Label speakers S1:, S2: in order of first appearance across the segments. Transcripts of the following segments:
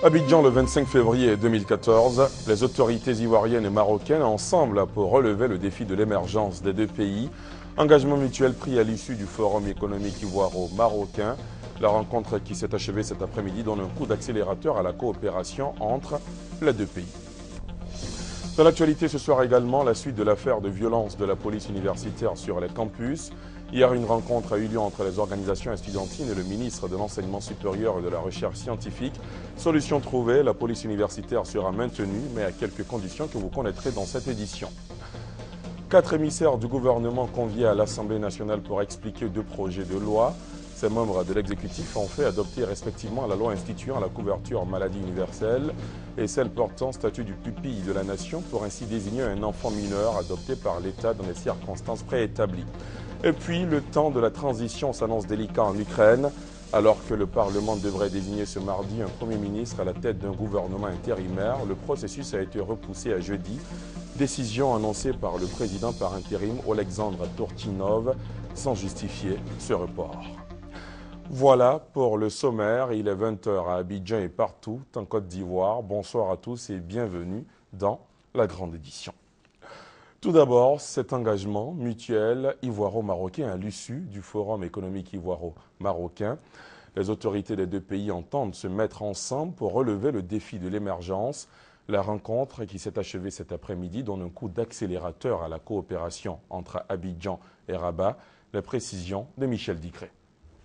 S1: Abidjan le 25 février 2014, les autorités ivoiriennes et marocaines ensemble pour relever le défi de l'émergence des deux pays. Engagement mutuel pris à l'issue du Forum économique ivoiro-marocain. La rencontre qui s'est achevée cet après-midi donne un coup d'accélérateur à la coopération entre les deux pays. Dans l'actualité ce soir également, la suite de l'affaire de violence de la police universitaire sur les campus. Hier, une rencontre a eu lieu entre les organisations estudiantines et le ministre de l'Enseignement supérieur et de la Recherche scientifique. Solution trouvée, la police universitaire sera maintenue, mais à quelques conditions que vous connaîtrez dans cette édition. 4 émissaires du gouvernement conviés à l'Assemblée nationale pour expliquer 2 projets de loi. Ces membres de l'exécutif ont fait adopter respectivement la loi instituant la couverture maladie universelle et celle portant statut du pupille de la nation pour ainsi désigner un enfant mineur adopté par l'État dans les circonstances préétablies. Et puis, le temps de la transition s'annonce délicat en Ukraine, alors que le Parlement devrait désigner ce mardi un Premier ministre à la tête d'un gouvernement intérimaire. Le processus a été repoussé à jeudi. Décision annoncée par le président par intérim Oleksandr Turchinov, sans justifier ce report. Voilà pour le sommaire. Il est 20h à Abidjan et partout en Côte d'Ivoire. Bonsoir à tous et bienvenue dans la grande édition. Tout d'abord, cet engagement mutuel ivoiro-marocain à l'issue du Forum économique ivoiro-marocain. Les autorités des deux pays entendent se mettre ensemble pour relever le défi de l'émergence. La rencontre qui s'est achevée cet après-midi donne un coup d'accélérateur à la coopération entre Abidjan et Rabat. Les précisions de Michel Dicré.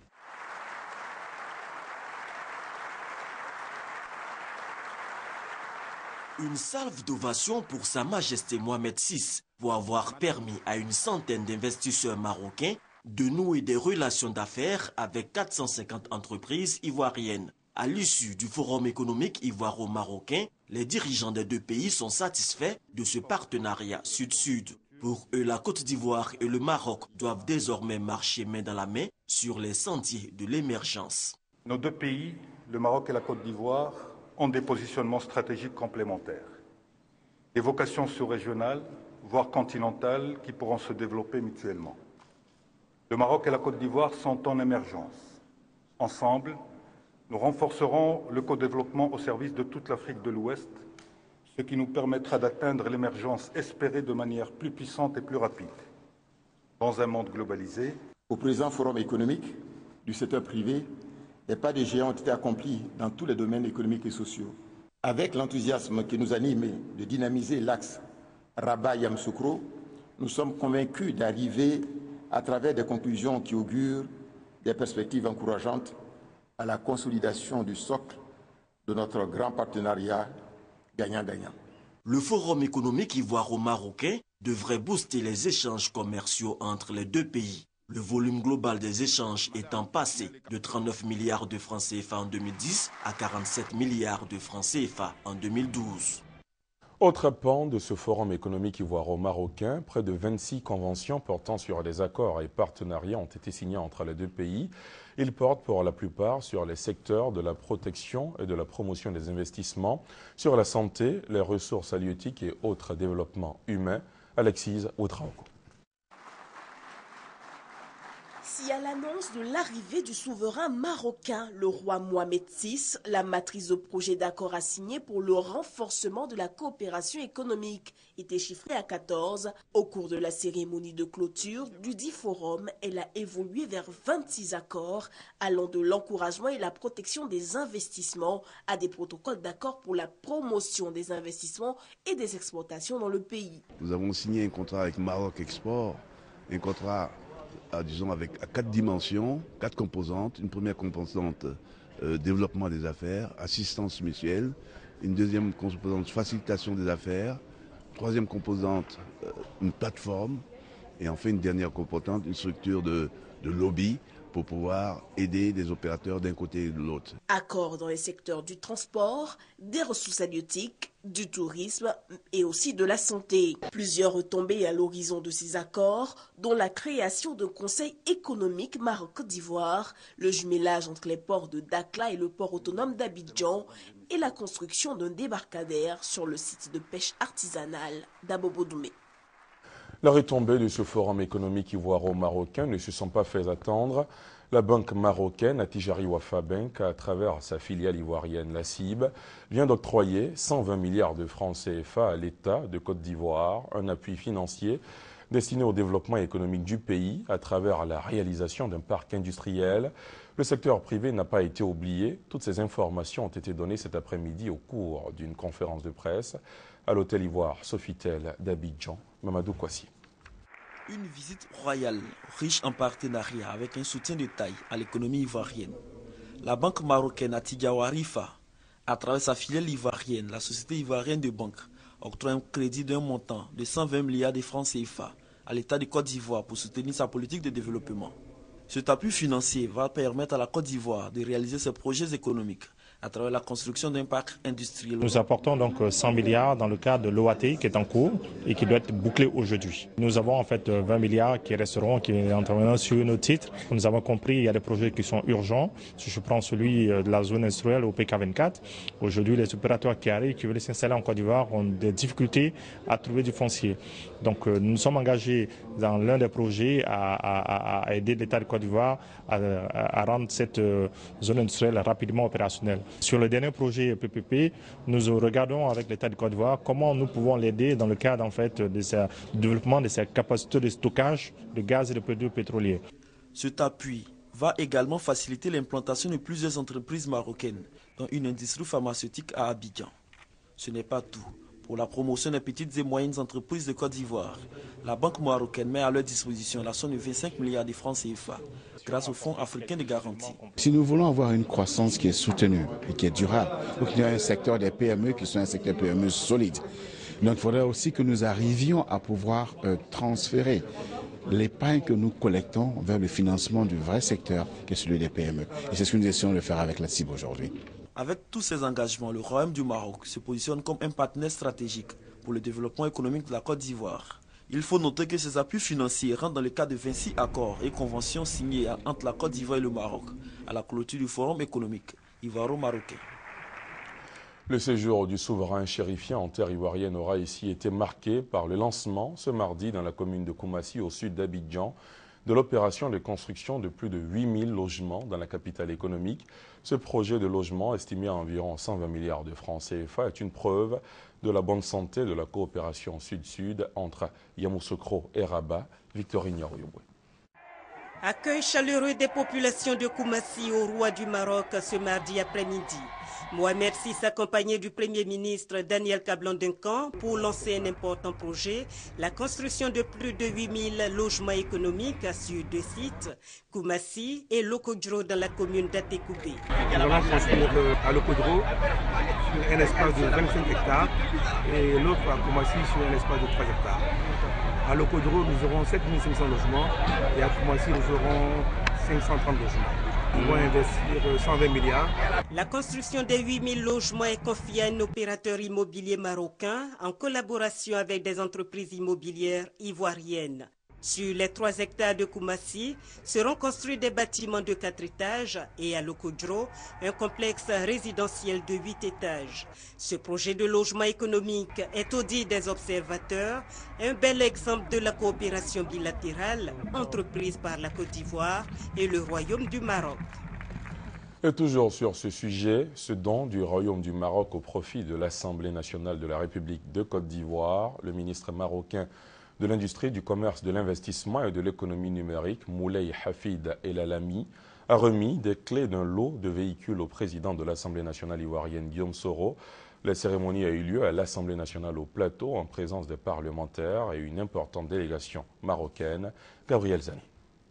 S2: Une salve d'ovation pour Sa Majesté Mohamed VI pour avoir permis à une centaine d'investisseurs marocains de nouer des relations d'affaires avec 450 entreprises ivoiriennes. À l'issue du Forum économique ivoiro-marocain, les dirigeants des deux pays sont satisfaits de ce partenariat sud-sud. Pour eux, la Côte d'Ivoire et le Maroc doivent désormais marcher main dans la main sur les sentiers de l'émergence.
S3: Nos deux pays, le Maroc et la Côte d'Ivoire, ont des positionnements stratégiques complémentaires, des vocations sous-régionales, voire continentales, qui pourront se développer mutuellement. Le Maroc et la Côte d'Ivoire sont en émergence. Ensemble, nous renforcerons le co-développement au service de toute l'Afrique de l'Ouest, ce qui nous permettra d'atteindre l'émergence espérée de manière plus puissante et plus rapide. Dans un monde globalisé,
S4: au présent forum économique du secteur privé, les pas de géants ont été accomplis dans tous les domaines économiques et sociaux. Avec l'enthousiasme qui nous anime de dynamiser l'axe Rabat-Yamoussoukro, nous sommes convaincus d'arriver, à travers des conclusions qui augurent des perspectives encourageantes, à la consolidation du socle de notre grand partenariat gagnant-gagnant.
S2: Le Forum économique ivoiro-marocain devrait booster les échanges commerciaux entre les deux pays. Le volume global des échanges étant passé de 39 milliards de francs CFA en 2010 à 47 milliards de francs CFA en 2012.
S1: Autre pan de ce forum économique ivoiro-marocain, près de 26 conventions portant sur les accords et partenariats ont été signées entre les deux pays. Ils portent pour la plupart sur les secteurs de la protection et de la promotion des investissements, sur la santé, les ressources halieutiques et autres développements humains. Alexise Ouetraogo.
S5: Si à l'annonce de l'arrivée du souverain marocain, le roi Mohamed VI, la matrice de projet d'accord a signé pour le renforcement de la coopération économique était chiffrée à 14, au cours de la cérémonie de clôture du dit forum, elle a évolué vers 26 accords allant de l'encouragement et la protection des investissements à des protocoles d'accord pour la promotion des investissements et des exportations dans le pays.
S6: Nous avons signé un contrat avec Maroc Export, un contrat disons à 4 dimensions, 4 composantes. Une première composante, développement des affaires, assistance mutuelle. Une deuxième composante, facilitation des affaires. Troisième composante, une plateforme. Et enfin une dernière composante, une structure de lobby pour pouvoir aider les opérateurs d'un côté et de l'autre.
S5: Accords dans les secteurs du transport, des ressources halieutiques, du tourisme et aussi de la santé. Plusieurs retombées à l'horizon de ces accords, dont la création d'un conseil économique Maroc-Côte d'Ivoire, le jumelage entre les ports de Dakhla et le port autonome d'Abidjan et la construction d'un débarcadère sur le site de pêche artisanale d'Abobo-Doumé.
S1: Les retombées de ce forum économique ivoiro-marocain ne se sont pas fait attendre. La banque marocaine Attijari Wafa Bank, à travers sa filiale ivoirienne, la CIB, vient d'octroyer 120 milliards de francs CFA à l'État de Côte d'Ivoire, un appui financier destiné au développement économique du pays à travers la réalisation d'un parc industriel. Le secteur privé n'a pas été oublié. Toutes ces informations ont été données cet après-midi au cours d'une conférence de presse à l'hôtel Ivoire Sofitel d'Abidjan. Mamadou Kouassi.
S2: Une visite royale, riche en partenariat avec un soutien de taille à l'économie ivoirienne. La banque marocaine Attijari Wafa, à travers sa filiale ivoirienne, la société ivoirienne de banque, octroie un crédit d'un montant de 120 milliards de francs CFA à l'État de Côte d'Ivoire pour soutenir sa politique de développement. Cet appui financier va permettre à la Côte d'Ivoire de réaliser ses projets économiques à travers la construction d'un parc industriel.
S7: Nous apportons donc 100 milliards dans le cadre de l'OAT qui est en cours et qui doit être bouclé aujourd'hui. Nous avons en fait 20 milliards qui resteront, qui interviendront sur nos titres. Nous avons compris, il y a des projets qui sont urgents. Si je prends celui de la zone industrielle au PK24, aujourd'hui les opérateurs qui arrivent, qui veulent s'installer en Côte d'Ivoire ont des difficultés à trouver du foncier. Donc nous sommes engagés dans l'un des projets à aider l'État de Côte d'Ivoire à rendre cette zone industrielle rapidement opérationnelle. Sur le dernier projet PPP, nous regardons avec l'État de Côte d'Ivoire comment nous pouvons l'aider dans le cadre en fait, du développement de ses capacités de stockage de gaz et de produits pétroliers.
S2: Cet appui va également faciliter l'implantation de plusieurs entreprises marocaines, dont une industrie pharmaceutique à Abidjan. Ce n'est pas tout. Pour la promotion des petites et moyennes entreprises de Côte d'Ivoire, la banque marocaine met à leur disposition la somme de 25 milliards de francs CFA grâce au Fonds africain de garantie.
S8: Si nous voulons avoir une croissance qui est soutenue et qui est durable, il faut qu'il y ait un secteur des PME qui soit un secteur PME solide. Donc il faudrait aussi que nous arrivions à pouvoir transférer l'épargne que nous collectons vers le financement du vrai secteur qui est celui des PME. Et c'est ce que nous essayons de faire avec la CIB aujourd'hui.
S2: Avec tous ces engagements, le Royaume du Maroc se positionne comme un partenaire stratégique pour le développement économique de la Côte d'Ivoire. Il faut noter que ces appuis financiers rentrent dans le cadre de 26 accords et conventions signés entre la Côte d'Ivoire et le Maroc à la clôture du Forum économique ivoiro-marocain.
S1: Le séjour du souverain chérifien en terre ivoirienne aura ici été marqué par le lancement ce mardi dans la commune de Koumassi au sud d'Abidjan de l'opération de construction de plus de 8000 logements dans la capitale économique. Ce projet de logement, estimé à environ 120 milliards de francs CFA, est une preuve de la bonne santé de la coopération sud-sud entre Yamoussoukro et Rabat. Victorine Yarouyoué.
S9: Accueil chaleureux des populations de Koumassi au roi du Maroc ce mardi après-midi. Mohamed VI accompagné du Premier ministre Daniel Kablan-Duncan pour lancer un important projet, la construction de plus de 8000 logements économiques sur 2 sites, Koumassi et Lokodro dans la commune d'Atekoubé.
S10: Nous allons construire à Lokodro sur un espace de 25 hectares et l'autre à Koumassi sur un espace de 3 hectares. À Lokodro, nous aurons 7500 logements et à Koumassi, nous aurons 530 logements. Nous allons investir 120 milliards.
S9: La construction des 8000 logements est confiée à un opérateur immobilier marocain en collaboration avec des entreprises immobilières ivoiriennes. Sur les 3 hectares de Koumassi seront construits des bâtiments de 4 étages et à Lokodro, un complexe résidentiel de 8 étages. Ce projet de logement économique est au dit des observateurs un bel exemple de la coopération bilatérale entreprise par la Côte d'Ivoire et le Royaume du Maroc.
S1: Et toujours sur ce sujet, ce don du Royaume du Maroc au profit de l'Assemblée nationale de la République de Côte d'Ivoire, le ministre marocain de l'Industrie, du Commerce, de l'Investissement et de l'Économie numérique, Moulay Hafid El Alami, a remis des clés d'un lot de véhicules au président de l'Assemblée nationale ivoirienne, Guillaume Soro. La cérémonie a eu lieu à l'Assemblée nationale au Plateau en présence des parlementaires et une importante délégation marocaine. Gabriel Zani.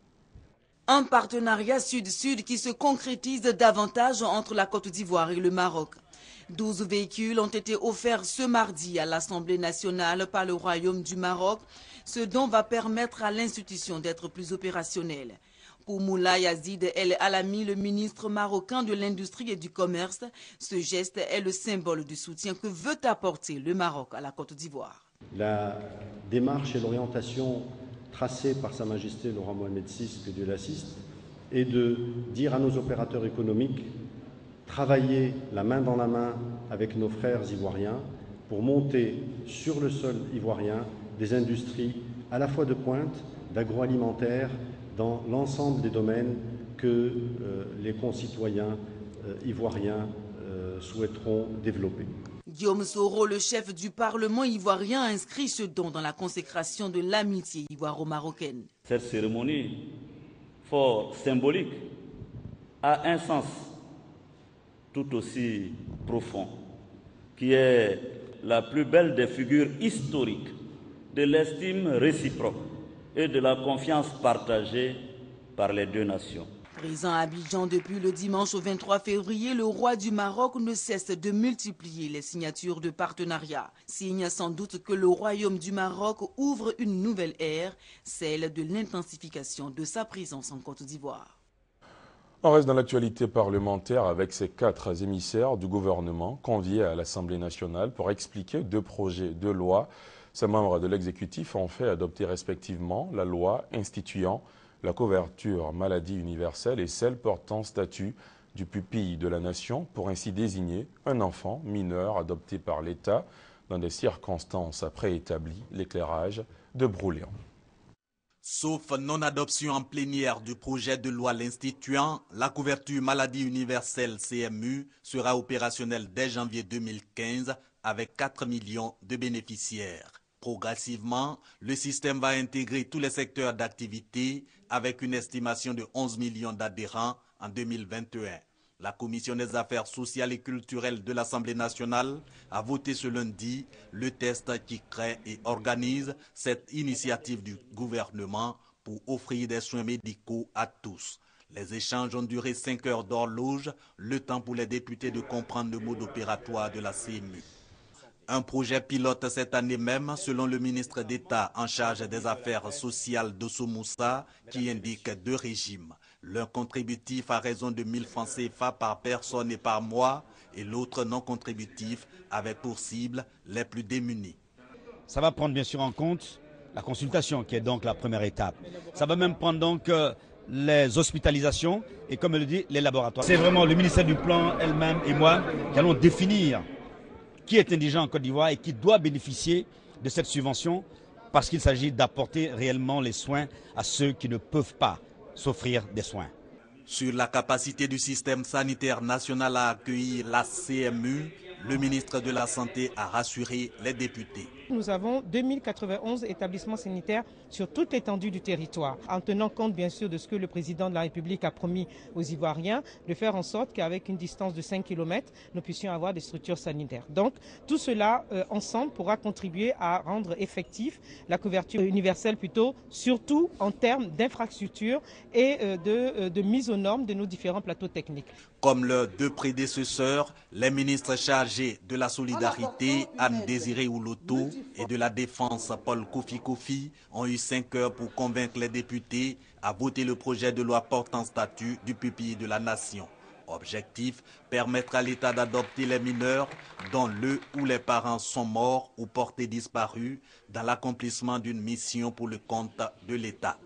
S11: Un partenariat sud-sud qui se concrétise davantage entre la Côte d'Ivoire et le Maroc. 12 véhicules ont été offerts ce mardi à l'Assemblée nationale par le Royaume du Maroc, ce dont va permettre à l'institution d'être plus opérationnelle. Pour Moulay Azid El Alami, le ministre marocain de l'Industrie et du Commerce, ce geste est le symbole du soutien que veut apporter le Maroc à la Côte d'Ivoire.
S12: La démarche et l'orientation tracée par Sa Majesté le roi Mohamed VI, que Dieu l'assiste, est de dire à nos opérateurs économiques travailler la main dans la main avec nos frères ivoiriens pour monter sur le sol ivoirien des industries à la fois de pointe, d'agroalimentaire, dans l'ensemble des domaines que les concitoyens ivoiriens souhaiteront développer.
S11: Guillaume Soro, le chef du Parlement ivoirien, a inscrit ce don dans la consécration de l'amitié ivoiro-marocaine.
S13: Cette cérémonie fort symbolique a un sens tout aussi profond, qui est la plus belle des figures historiques de l'estime réciproque et de la confiance partagée par les deux nations.
S11: Présent à Abidjan depuis le dimanche au 23 février, le roi du Maroc ne cesse de multiplier les signatures de partenariat. Signe sans doute que le royaume du Maroc ouvre une nouvelle ère, celle de l'intensification de sa présence en Côte d'Ivoire.
S1: On reste dans l'actualité parlementaire avec ces 4 émissaires du gouvernement conviés à l'Assemblée nationale pour expliquer 2 projets de loi. Ces membres de l'exécutif ont fait adopter respectivement la loi instituant la couverture maladie universelle et celle portant statut du pupille de la nation pour ainsi désigner un enfant mineur adopté par l'État dans des circonstances préétablies, l'éclairage de Brouléon.
S14: Sauf non-adoption en plénière du projet de loi l'instituant, la couverture maladie universelle CMU sera opérationnelle dès janvier 2015 avec 4 millions de bénéficiaires. Progressivement, le système va intégrer tous les secteurs d'activité avec une estimation de 11 millions d'adhérents en 2021. La Commission des affaires sociales et culturelles de l'Assemblée nationale a voté ce lundi le test qui crée et organise cette initiative du gouvernement pour offrir des soins médicaux à tous. Les échanges ont duré 5 heures d'horloge, le temps pour les députés de comprendre le mode opératoire de la CMU. Un projet pilote cette année même, selon le ministre d'État en charge des affaires sociales Dosso Moussa, qui indique 2 régimes. L'un contributif à raison de 1000 francs CFA par personne et par mois, et l'autre non contributif avec pour cible les plus démunis.
S15: Ça va prendre bien sûr en compte la consultation, qui est donc la première étape. Ça va même prendre donc les hospitalisations et, comme elle le dit, les laboratoires. C'est vraiment le ministère du Plan elle-même et moi qui allons définir qui est indigent en Côte d'Ivoire et qui doit bénéficier de cette subvention parce qu'il s'agit d'apporter réellement les soins à ceux qui ne peuvent pas s'offrir des soins.
S14: Sur la capacité du système sanitaire national à accueillir la CMU, le ministre de la Santé a rassuré les députés.
S16: Nous avons 2091 établissements sanitaires sur toute l'étendue du territoire, en tenant compte bien sûr de ce que le président de la République a promis aux Ivoiriens, de faire en sorte qu'avec une distance de 5 km, nous puissions avoir des structures sanitaires. Donc tout cela ensemble pourra contribuer à rendre effectif la couverture universelle plutôt, surtout en termes d'infrastructures et de mise aux normes de nos différents plateaux techniques.
S14: Comme leurs 2 prédécesseurs, les ministres chargés de la solidarité, Anne Désiré Ouloto, et de la défense, Paul Kofi, ont eu 5 heures pour convaincre les députés à voter le projet de loi portant statut du pupille de la nation. Objectif, permettre à l'État d'adopter les mineurs dont le ou les parents sont morts ou portés disparus dans l'accomplissement d'une mission pour le compte de l'État.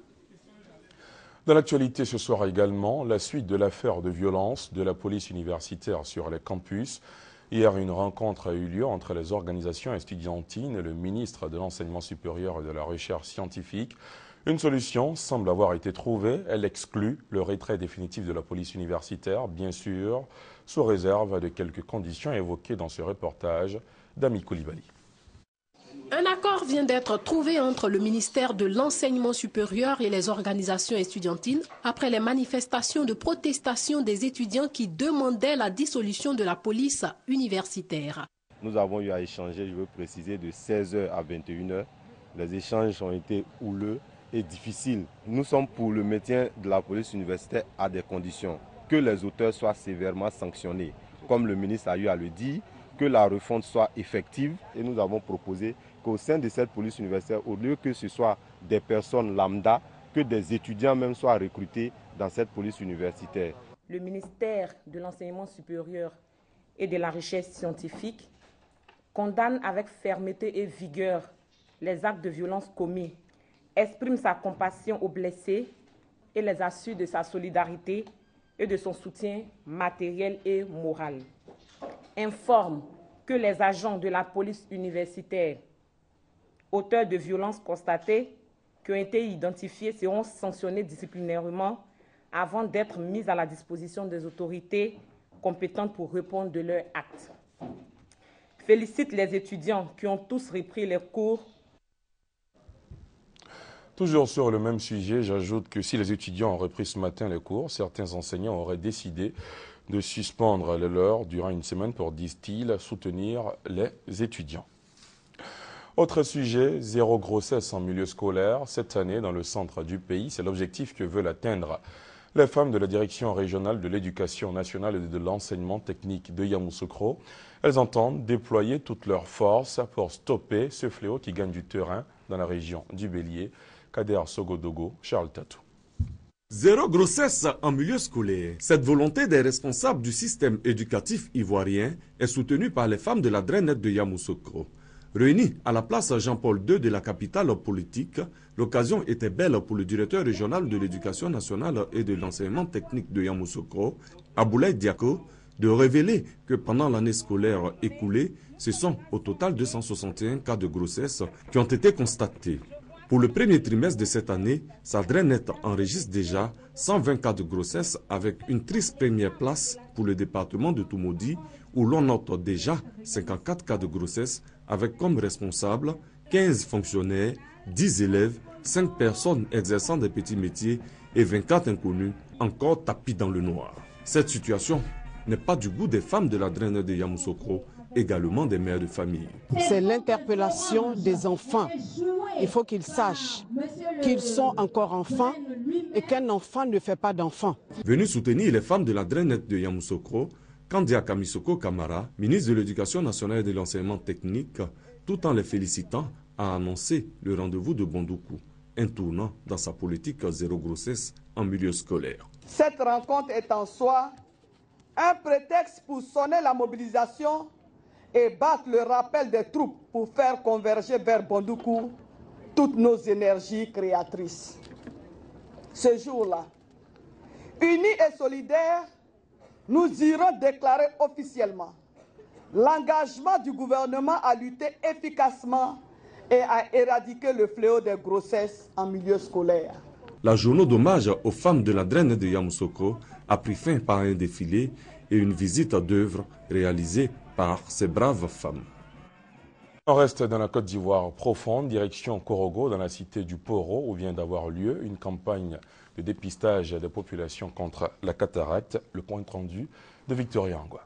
S1: Dans l'actualité ce soir également, la suite de l'affaire de violence de la police universitaire sur les campus. Hier, une rencontre a eu lieu entre les organisations estudiantines et le ministre de l'Enseignement supérieur et de la Recherche scientifique. Une solution semble avoir été trouvée. Elle exclut le retrait définitif de la police universitaire, bien sûr, sous réserve de quelques conditions évoquées dans ce reportage d'Ami Koulibaly.
S17: Un accord vient d'être trouvé entre le ministère de l'Enseignement supérieur et les organisations estudiantines après les manifestations de protestation des étudiants qui demandaient la dissolution de la police universitaire.
S18: Nous avons eu à échanger, je veux préciser, de 16h à 21h. Les échanges ont été houleux et difficiles. Nous sommes pour le maintien de la police universitaire à des conditions. Que les auteurs soient sévèrement sanctionnés, comme le ministre a eu à le dire, que la refonte soit effective. Et nous avons proposé qu'au sein de cette police universitaire, au lieu que ce soit des personnes lambda, que des étudiants même soient recrutés dans cette police universitaire.
S19: Le ministère de l'Enseignement supérieur et de la Recherche scientifique condamne avec fermeté et vigueur les actes de violence commis, exprime sa compassion aux blessés et les assure de sa solidarité et de son soutien matériel et moral. Informe que les agents de la police universitaire auteurs de violences constatées qui ont été identifiés seront sanctionnés disciplinairement avant d'être mises à la disposition des autorités compétentes pour répondre de leurs actes. Félicite les étudiants qui ont tous repris les cours.
S1: Toujours sur le même sujet, j'ajoute que si les étudiants ont repris ce matin les cours, certains enseignants auraient décidé de suspendre les leurs durant une semaine pour, disent-ils, soutenir les étudiants. Autre sujet, zéro grossesse en milieu scolaire. Cette année, dans le centre du pays, c'est l'objectif que veulent atteindre les femmes de la Direction régionale de l'éducation nationale et de l'enseignement technique de Yamoussoukro. Elles entendent déployer toutes leurs forces pour stopper ce fléau qui gagne du terrain dans la région du Bélier. Kader Sogodogo, Charles Tatou.
S20: Zéro grossesse en milieu scolaire. Cette volonté des responsables du système éducatif ivoirien est soutenue par les femmes de la DRENET de Yamoussoukro. Réunies à la place Jean-Paul II de la capitale politique, l'occasion était belle pour le directeur régional de l'éducation nationale et de l'enseignement technique de Yamoussoukro, Aboulaye Diako, de révéler que pendant l'année scolaire écoulée, ce sont au total 261 cas de grossesse qui ont été constatés. Pour le premier trimestre de cette année, sa DRENET enregistre déjà 120 cas de grossesse avec une triste première place pour le département de Toumoudi où l'on note déjà 54 cas de grossesse avec comme responsables 15 fonctionnaires, 10 élèves, 5 personnes exerçant des petits métiers et 24 inconnus encore tapis dans le noir. Cette situation n'est pas du goût des femmes de la DRENET de Yamoussoukro, également des mères de famille.
S21: C'est l'interpellation des enfants. Il faut qu'ils sachent qu'ils sont encore enfants et qu'un enfant ne fait pas d'enfant.
S20: Venu soutenir les femmes de la DRENET de Yamoussoukro, Kandia Kamisoko Kamara, ministre de l'Éducation nationale et de l'enseignement technique, tout en les félicitant, a annoncé le rendez-vous de Bondoukou, un tournant dans sa politique zéro grossesse en milieu scolaire.
S22: Cette rencontre est en soi un prétexte pour sonner la mobilisation et battre le rappel des troupes pour faire converger vers Bondoukou toutes nos énergies créatrices. Ce jour-là, unis et solidaires, nous irons déclarer officiellement l'engagement du gouvernement à lutter efficacement et à éradiquer le fléau des grossesses en milieu scolaire.
S20: La journée d'hommage aux femmes de la DRENET de Yamoussoukro a pris fin par un défilé et une visite d'œuvres réalisée par ces braves femmes.
S1: On reste dans la Côte d'Ivoire profonde, direction Korogo, dans la cité du Poro, où vient d'avoir lieu une campagne de dépistage des populations contre la cataracte. Le point rendu de Victoria Angwa.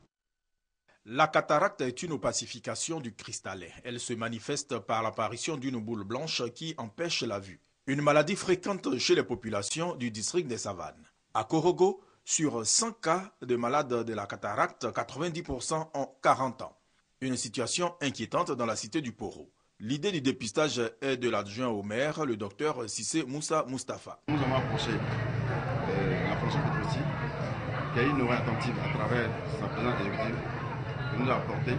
S23: La cataracte est une opacification du cristallin. Elle se manifeste par l'apparition d'une boule blanche qui empêche la vue. Une maladie fréquente chez les populations du district des Savanes. À Korogo, sur 100 cas de malades de la cataracte, 90% ont 40 ans. Une situation inquiétante dans la cité du Poro. L'idée du dépistage est de l'adjoint au maire, le docteur Sissé Moussa Mustafa.
S24: Nous avons approché la Fondation Petrosi, qui a eu une oreille attentive à travers sa présence exécutive, qui nous a apporté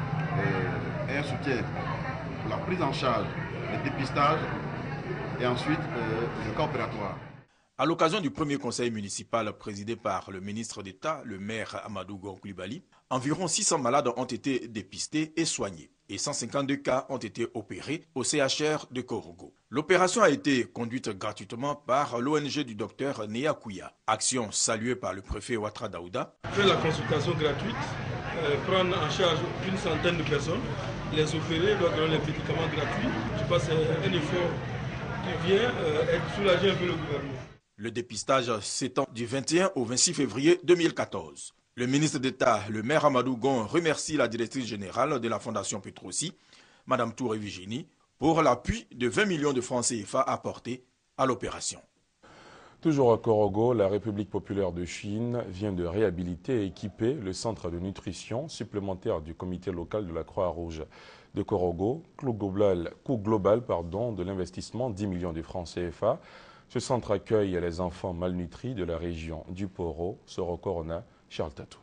S24: un soutien pour la prise en charge, le dépistage et ensuite le cas opératoire.
S23: À l'occasion du premier conseil municipal présidé par le ministre d'État, le maire Amadou Gon Coulibaly, environ 600 malades ont été dépistés et soignés et 152 cas ont été opérés au CHR de Korogo. L'opération a été conduite gratuitement par l'ONG du docteur Néa Kouya. Action saluée par le préfet Ouattara Daouda.
S10: Faire la consultation gratuite, prendre en charge une centaine de personnes, les opérer, leur donner les médicaments gratuits. Je pense que c'est un effort qui vient être soulager un peu le gouvernement.
S23: Le dépistage s'étend du 21 au 26 février 2014. Le ministre d'État, le maire Amadou Gon, remercie la directrice générale de la Fondation Petrosi, Mme Touré Vigini, pour l'appui de 20 millions de francs CFA apportés à l'opération.
S1: Toujours à Korogo, la République populaire de Chine vient de réhabiliter et équiper le centre de nutrition supplémentaire du comité local de la Croix-Rouge de Korogo, coût global de l'investissement 10 millions de francs CFA. Ce centre accueille les enfants malnutris de la région du Poro, Soro-Corona, Charles Tatou.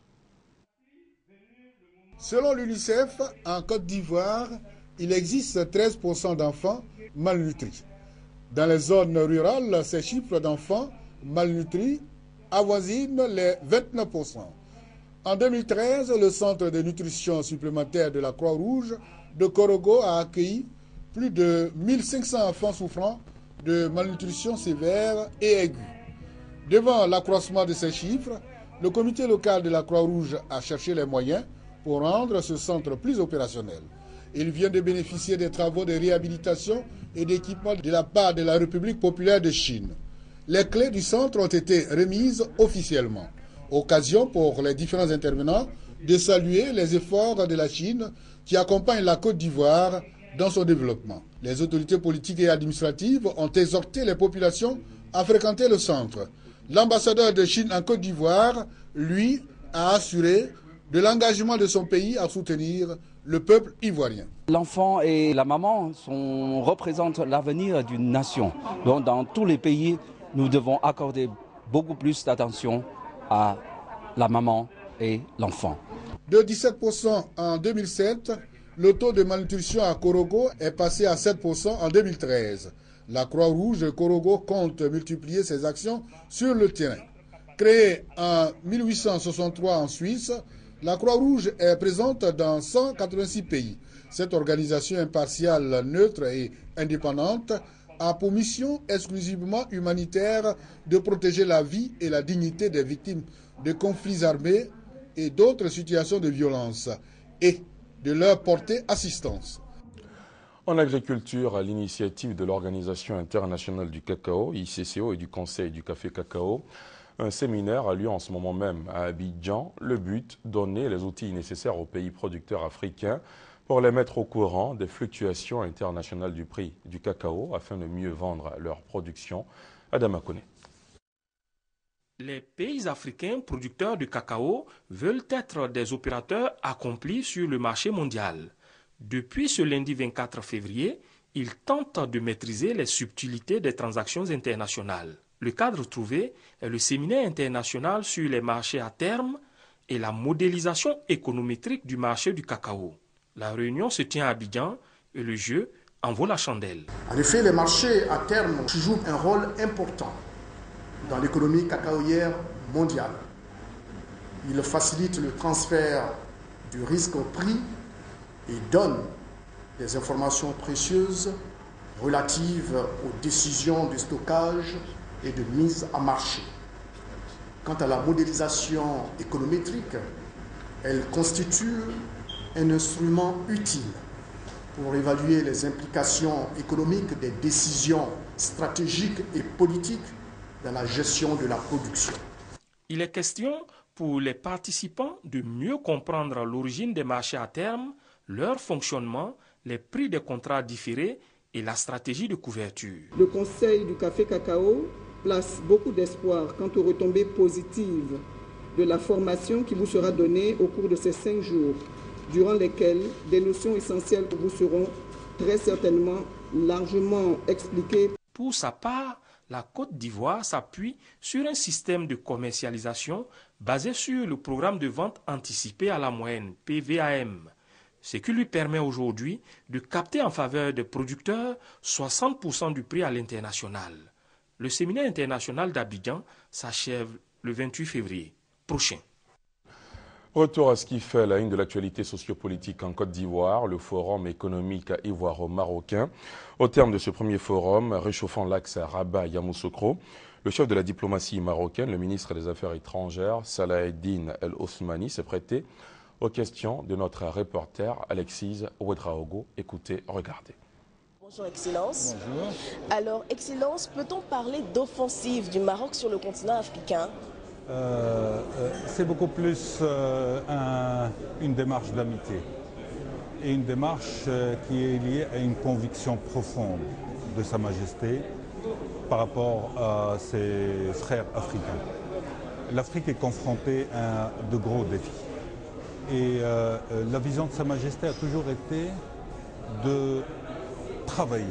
S25: Selon l'UNICEF, en Côte d'Ivoire, il existe 13% d'enfants malnutris. Dans les zones rurales, ces chiffres d'enfants malnutris avoisinent les 29%. En 2013, le centre de nutrition supplémentaire de la Croix-Rouge de Korogo a accueilli plus de 1500 enfants souffrant de malnutrition sévère et aiguë. Devant l'accroissement de ces chiffres, le comité local de la Croix-Rouge a cherché les moyens pour rendre ce centre plus opérationnel. Il vient de bénéficier des travaux de réhabilitation et d'équipement de la part de la République populaire de Chine. Les clés du centre ont été remises officiellement. Occasion pour les différents intervenants de saluer les efforts de la Chine qui accompagnent la Côte d'Ivoire dans son développement. Les autorités politiques et administratives ont exhorté les populations à fréquenter le centre. L'ambassadeur de Chine en Côte d'Ivoire, lui, a assuré de l'engagement de son pays à soutenir le peuple ivoirien.
S3: L'enfant et la maman représentent l'avenir d'une nation. Donc dans tous les pays, nous devons accorder beaucoup plus d'attention à la maman et l'enfant.
S25: De 17% en 2007, le taux de malnutrition à Korogo est passé à 7% en 2013. La Croix-Rouge Korogo compte multiplier ses actions sur le terrain. Créée en 1863 en Suisse, la Croix-Rouge est présente dans 186 pays. Cette organisation impartiale, neutre et indépendante a pour mission exclusivement humanitaire de protéger la vie et la dignité des victimes de conflits armés et d'autres situations de violence et de leur porter assistance.
S1: En agriculture, à l'initiative de l'Organisation internationale du cacao, ICCO, et du Conseil du café cacao, un séminaire a lieu en ce moment même à Abidjan. Le but, donner les outils nécessaires aux pays producteurs africains pour les mettre au courant des fluctuations internationales du prix du cacao afin de mieux vendre leur production. Adama Kone.
S4: Les pays africains producteurs de cacao veulent être des opérateurs accomplis sur le marché mondial. Depuis ce lundi 24 février, ils tentent de maîtriser les subtilités des transactions internationales. Le cadre trouvé est le séminaire international sur les marchés à terme et la modélisation économétrique du marché du cacao. La réunion se tient à Abidjan et le jeu en vaut la chandelle.
S5: En effet, les marchés à terme jouent un rôle important dans l'économie cacaoyère mondiale. Ils facilitent le transfert du risque au prix et donnent des informations précieuses relatives aux décisions de stockage et de mise en marché. Quant à la modélisation économétrique, elle constitue un instrument utile pour évaluer les implications économiques des décisions stratégiques et politiques dans la gestion de la production.
S4: Il est question pour les participants de mieux comprendre l'origine des marchés à terme, leur fonctionnement, les prix des contrats différés et la stratégie de couverture.
S6: Le Conseil du café cacao place beaucoup d'espoir quant aux retombées positives de la formation qui vous sera donnée au cours de ces 5 jours, durant lesquels des notions essentielles vous seront très certainement largement expliquées.
S4: Pour sa part, la Côte d'Ivoire s'appuie sur un système de commercialisation basé sur le programme de vente anticipée à la moyenne, PVAM, ce qui lui permet aujourd'hui de capter en faveur des producteurs 60% du prix à l'international. Le séminaire international d'Abidjan s'achève le 28 février prochain.
S1: Retour à ce qui fait la une de l'actualité sociopolitique en Côte d'Ivoire, le forum économique ivoiro-marocain. Au terme de ce premier forum, réchauffant l'axe Rabat-Yamoussoukro, le chef de la diplomatie marocaine, le ministre des Affaires étrangères, Salah Eddine El Ousmani, s'est prêté aux questions de notre reporter Alexis Ouedraogo. Écoutez, regardez.
S7: Bonjour Excellence.
S25: Bonjour.
S7: Alors Excellence, peut-on parler d'offensive du Maroc sur le continent africain?
S26: C'est beaucoup plus une démarche d'amitié et une démarche qui est liée à une conviction profonde de Sa Majesté par rapport à ses frères africains. L'Afrique est confrontée à de gros défis et la vision de Sa Majesté a toujours été de travailler,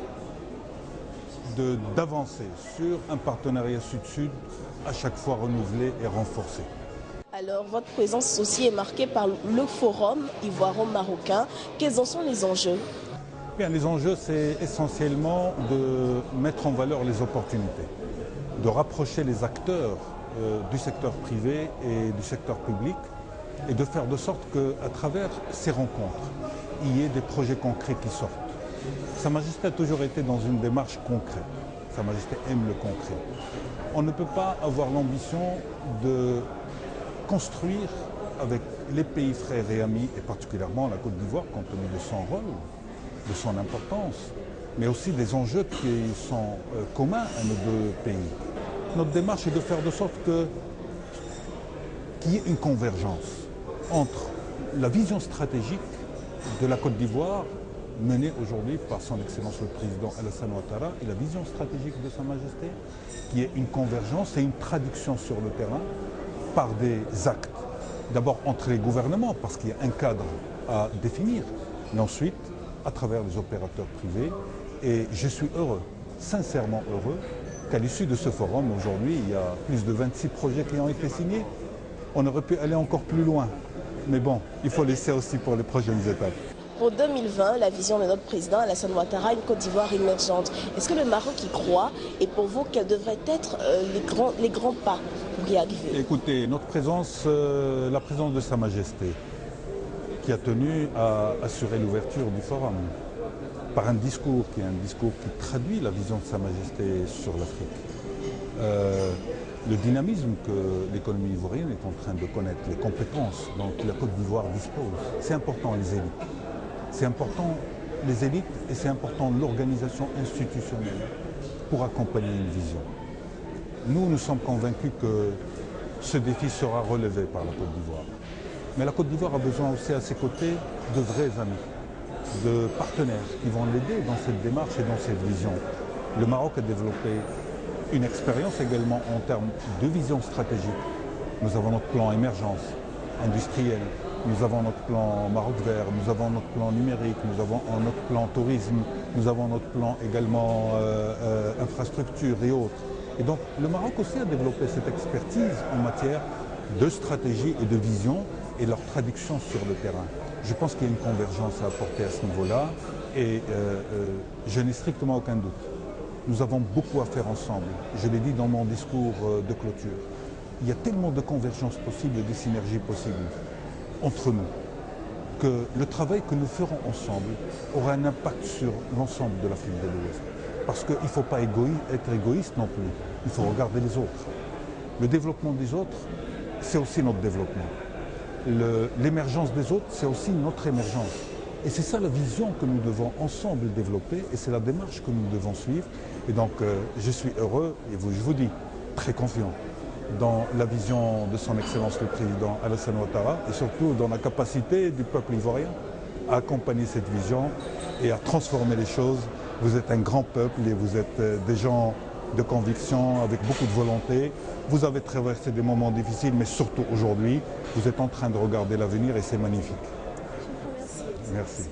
S26: d'avancer sur un partenariat sud-sud à chaque fois renouvelé et renforcé.
S7: Alors, votre présence aussi est marquée par le forum ivoiro-marocain. Quels en sont les enjeux?
S26: Bien, les enjeux, c'est essentiellement de mettre en valeur les opportunités, de rapprocher les acteurs du secteur privé et du secteur public et de faire de sorte qu'à travers ces rencontres, il y ait des projets concrets qui sortent. Sa Majesté a toujours été dans une démarche concrète. Sa Majesté aime le concret. On ne peut pas avoir l'ambition de construire avec les pays frères et amis, et particulièrement la Côte d'Ivoire, compte tenu de son rôle, de son importance, mais aussi des enjeux qui sont communs à nos deux pays. Notre démarche est de faire de sorte qu'il y ait une convergence entre la vision stratégique de la Côte d'Ivoire, menée aujourd'hui par son Excellence le Président Alassane Ouattara, et la vision stratégique de Sa Majesté, qui est une convergence et une traduction sur le terrain par des actes. D'abord entre les gouvernements, parce qu'il y a un cadre à définir, mais ensuite à travers les opérateurs privés. Et je suis heureux, sincèrement heureux, qu'à l'issue de ce forum, aujourd'hui, il y a plus de 26 projets qui ont été signés. On aurait pu aller encore plus loin, mais bon, il faut laisser aussi pour les prochaines étapes.
S7: Pour 2020, la vision de notre président Alassane Ouattara, une Côte d'Ivoire émergente. Est-ce que le Maroc y croit? Et pour vous, quels devraient être les grands pas pour y arriver?
S26: Écoutez, notre présence, la présence de Sa Majesté, qui a tenu à assurer l'ouverture du forum, par un discours qui est un discours qui traduit la vision de Sa Majesté sur l'Afrique. Le dynamisme que l'économie ivoirienne est en train de connaître, les compétences dont la Côte d'Ivoire dispose, c'est important les élites. C'est important les élites et c'est important l'organisation institutionnelle pour accompagner une vision. Nous sommes convaincus que ce défi sera relevé par la Côte d'Ivoire. Mais la Côte d'Ivoire a besoin aussi à ses côtés de vrais amis, de partenaires qui vont l'aider dans cette démarche et dans cette vision. Le Maroc a développé une expérience également en termes de vision stratégique. Nous avons notre plan émergence industrielle, nous avons notre plan Maroc vert, nous avons notre plan numérique, nous avons notre plan tourisme, nous avons notre plan également infrastructure et autres. Et donc le Maroc aussi a développé cette expertise en matière de stratégie et de vision et leur traduction sur le terrain. Je pense qu'il y a une convergence à apporter à ce niveau-là et je n'ai strictement aucun doute. Nous avons beaucoup à faire ensemble. Je l'ai dit dans mon discours de clôture. Il y a tellement de convergences possibles et de synergies possibles entre nous que le travail que nous ferons ensemble aura un impact sur l'ensemble de l'Afrique de l'Ouest. Parce qu'il ne faut pas être égoïste non plus. Il faut regarder les autres. Le développement des autres, c'est aussi notre développement. L'émergence des autres, c'est aussi notre émergence. Et c'est ça la vision que nous devons ensemble développer et c'est la démarche que nous devons suivre. Et donc je suis heureux et je vous dis très confiant dans la vision de son Excellence le Président Alassane Ouattara et surtout dans la capacité du peuple ivoirien à accompagner cette vision et à transformer les choses. Vous êtes un grand peuple et vous êtes des gens de conviction avec beaucoup de volonté. Vous avez traversé des moments difficiles mais surtout aujourd'hui, vous êtes en train de regarder l'avenir et c'est magnifique. Merci.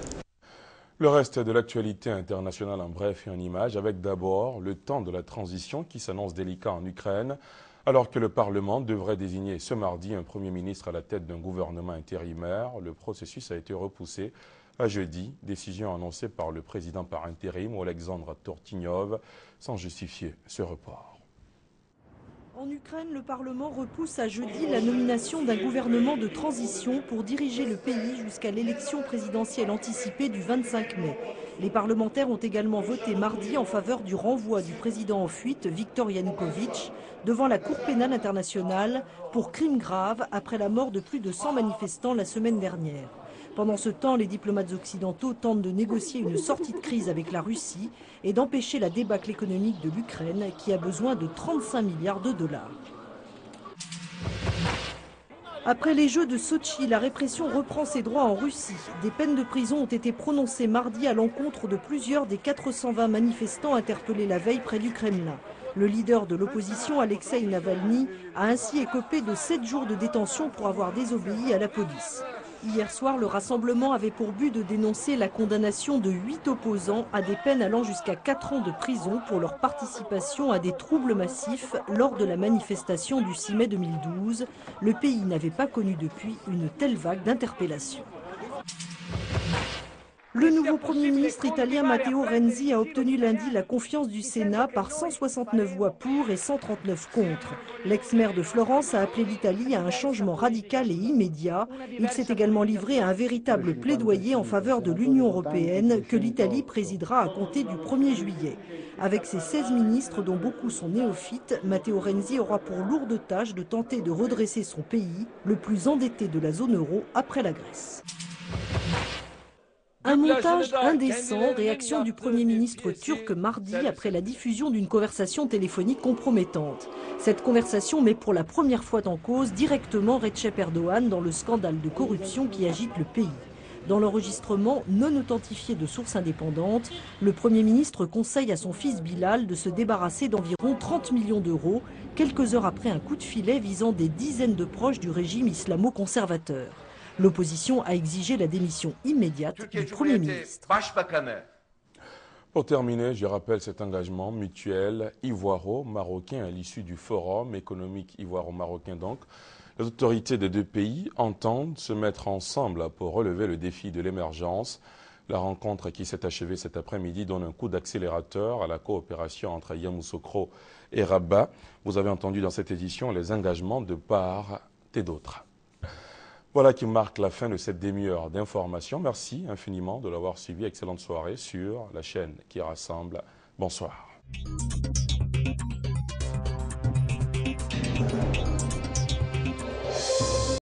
S1: Le reste de l'actualité internationale en bref et en images, avec d'abord le temps de la transition qui s'annonce délicat en Ukraine, alors que le Parlement devrait désigner ce mardi un Premier ministre à la tête d'un gouvernement intérimaire. Le processus a été repoussé à jeudi, décision annoncée par le président par intérim, Oleksandr Tortynov, sans justifier ce report.
S2: En Ukraine, le Parlement repousse à jeudi la nomination d'un gouvernement de transition pour diriger le pays jusqu'à l'élection présidentielle anticipée du 25 mai. Les parlementaires ont également voté mardi en faveur du renvoi du président en fuite, Viktor Yanukovych, devant la Cour pénale internationale pour crimes graves après la mort de plus de 100 manifestants la semaine dernière. Pendant ce temps, les diplomates occidentaux tentent de négocier une sortie de crise avec la Russie et d'empêcher la débâcle économique de l'Ukraine qui a besoin de 35 milliards de dollars. Après les Jeux de Sotchi, la répression reprend ses droits en Russie. Des peines de prison ont été prononcées mardi à l'encontre de plusieurs des 420 manifestants interpellés la veille près du Kremlin. Le leader de l'opposition, Alexei Navalny, a ainsi écopé de 7 jours de détention pour avoir désobéi à la police. Hier soir, le rassemblement avait pour but de dénoncer la condamnation de 8 opposants à des peines allant jusqu'à 4 ans de prison pour leur participation à des troubles massifs lors de la manifestation du 6 mai 2012. Le pays n'avait pas connu depuis une telle vague d'interpellations. Le nouveau Premier ministre italien Matteo Renzi a obtenu lundi la confiance du Sénat par 169 voix pour et 139 contre. L'ex-maire de Florence a appelé l'Italie à un changement radical et immédiat. Il s'est également livré à un véritable plaidoyer en faveur de l'Union européenne que l'Italie présidera à compter du 1er juillet. Avec ses 16 ministres, dont beaucoup sont néophytes, Matteo Renzi aura pour lourde tâche de tenter de redresser son pays, le plus endetté de la zone euro après la Grèce. Un montage indécent, réaction du Premier ministre turc mardi après la diffusion d'une conversation téléphonique compromettante. Cette conversation met pour la première fois en cause directement Recep Erdogan dans le scandale de corruption qui agite le pays. Dans l'enregistrement non authentifié de sources indépendantes, le Premier ministre conseille à son fils Bilal de se débarrasser d'environ 30 millions d'euros, quelques heures après un coup de filet visant des dizaines de proches du régime islamo-conservateur. L'opposition a exigé la démission immédiate du Premier ministre.
S1: Pour terminer, je rappelle cet engagement mutuel ivoiro-marocain à l'issue du forum économique ivoiro-marocain. Donc, les autorités des deux pays entendent se mettre ensemble pour relever le défi de l'émergence. La rencontre qui s'est achevée cet après-midi donne un coup d'accélérateur à la coopération entre Yamoussoukro et Rabat. Vous avez entendu dans cette édition les engagements de part et d'autre. Voilà qui marque la fin de cette demi-heure d'information. Merci infiniment de l'avoir suivi. Excellente soirée sur la chaîne qui rassemble. Bonsoir.